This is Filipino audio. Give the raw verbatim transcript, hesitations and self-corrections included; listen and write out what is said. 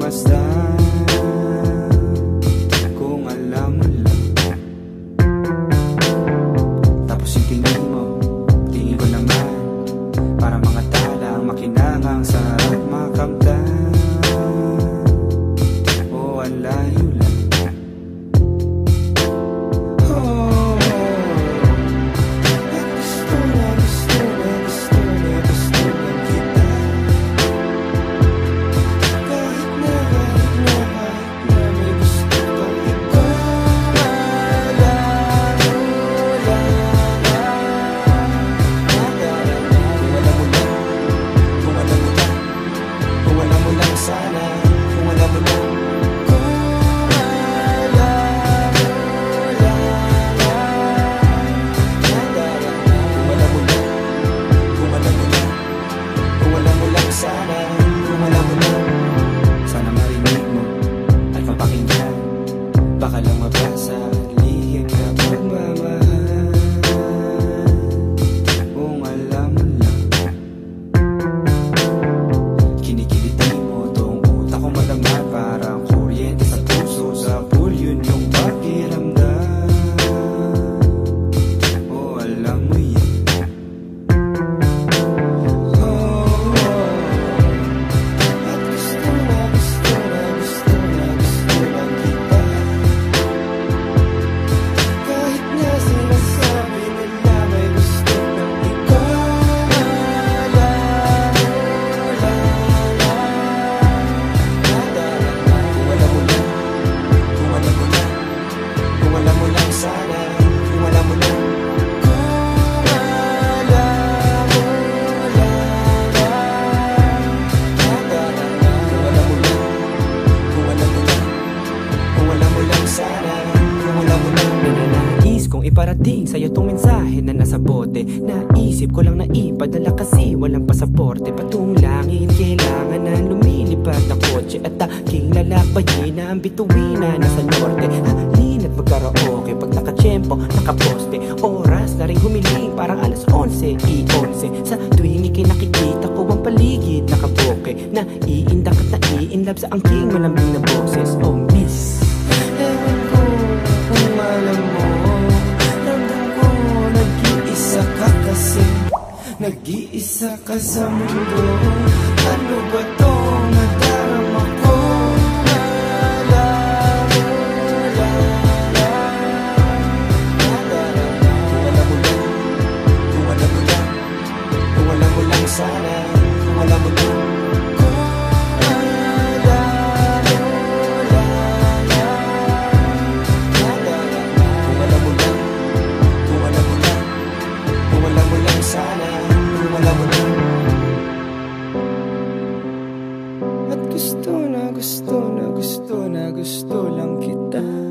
pagmamasdan. Kung alam mo lang. Tapos yung tingin mo, tingin ko naman, para mga talang makinangang sa makamtan. O ang layo lang. Baka lang mabasa lihim na pagmamahal. Kung alam mo lang. Kinikilitin mo tong utak ko madama, parang kuryente sa puso. Sa pool yun yung pakiramdam. O alam mo yan. Kung iparating sa'yo tong mensahe na nasa bote, naisip ko lang na ipadala kasi walang pasaporte. Patong langit, kailangan na lumilipad na kotse at aking lalakbayin na ang bituin na nasa norte. Halin at magkaraoke pag nakatsyempo, nakaposte. Oras na rin humiling, parang alas onse, i-onse. Sa tuwing ikinakikita ko ang paligid nakaboke, naiindak at naiinlove sa angking malambing na boses. Oh miss, ewan ko kung alam mo, nag-iisa ka sa mundo. Ano ba itong nadarama ko? Kung alam mo lang, kung alam mo lang sana, kung alam mo lang. At gusto na gusto na gusto na gusto lang kita.